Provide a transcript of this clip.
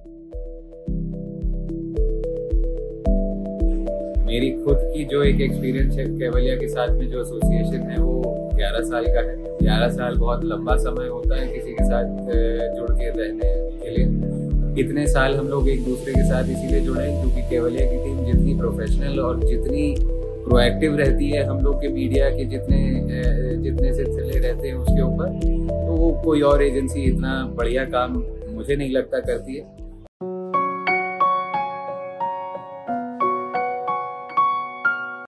मेरी खुद की जो एक एक्सपीरियंस है केवलिया के साथ में, जो एसोसिएशन है वो 11 साल का है। 11 साल बहुत लंबा समय होता है किसी के साथ जुड़ के रहने के लिए। इतने साल हम लोग एक दूसरे के साथ इसीलिए जुड़े हैं क्योंकि केवलिया की टीम जितनी प्रोफेशनल और जितनी प्रोएक्टिव रहती है हम लोग के मीडिया के जितने सिलसिले रहते हैं उसके ऊपर, तो वो कोई और एजेंसी इतना बढ़िया काम मुझे नहीं लगता करती है।